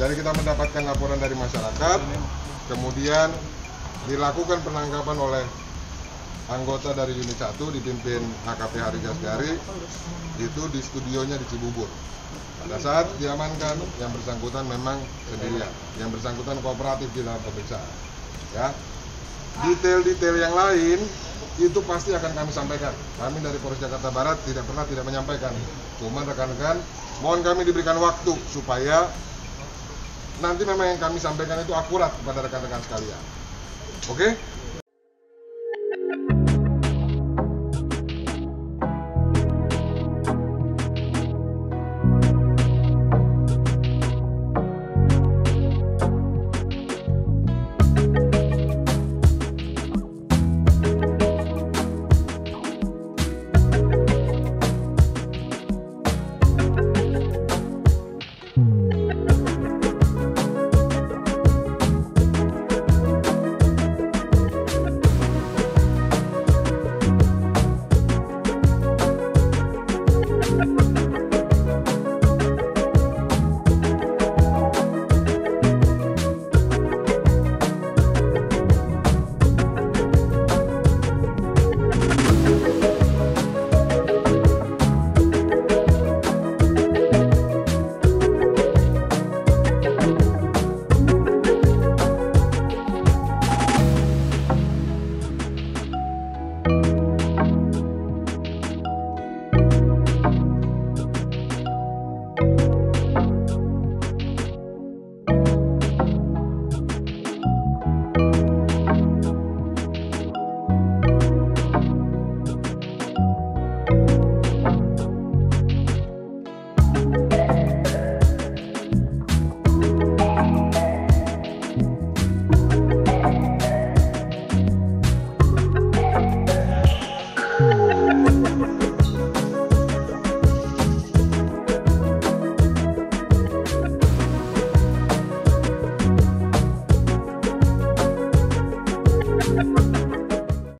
Jadi kita mendapatkan laporan dari masyarakat, kemudian dilakukan penangkapan oleh anggota dari unit 1 dipimpin AKP Hari Gasgari itu di studionya di Cibubur. Pada saat diamankan, yang bersangkutan memang sendirian, yang bersangkutan kooperatif di dalam pemeriksaan. Ya, detail-detail yang lain itu pasti akan kami sampaikan. Kami dari Polres Jakarta Barat tidak pernah tidak menyampaikan. Cuma rekan-rekan, mohon kami diberikan waktu supaya nanti memang yang kami sampaikan itu akurat kepada rekan-rekan sekalian. Oke?